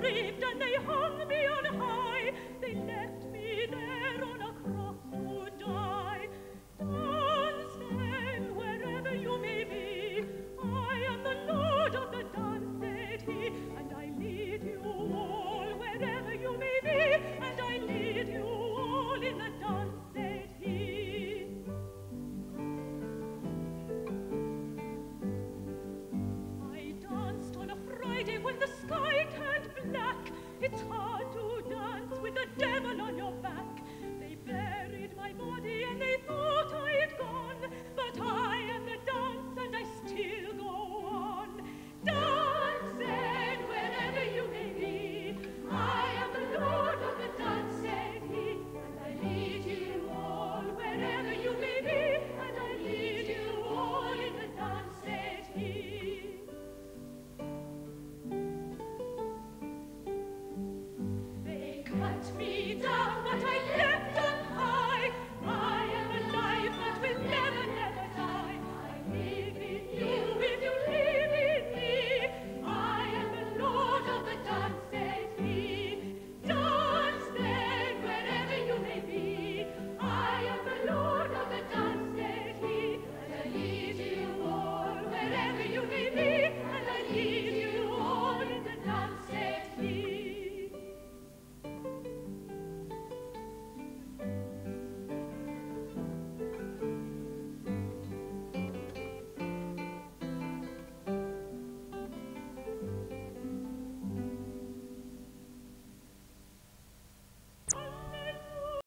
grieved and they hung me on high. They left me there on a cross to die. Dance then wherever you may be. I am the Lord of the dance, said he, and I lead you all wherever you may be, and I lead you all in the dance, said he. I danced on a Friday when the sky turned black. It's hard to dance with the devil on your back. They buried my body and they thought I'd gone, but I am the dance and I still go on. Dancing wherever you may be. I am the Lord of the dance, said he, and I lead you all wherever you may be, and I lead you all in the dance, said he. They cut me down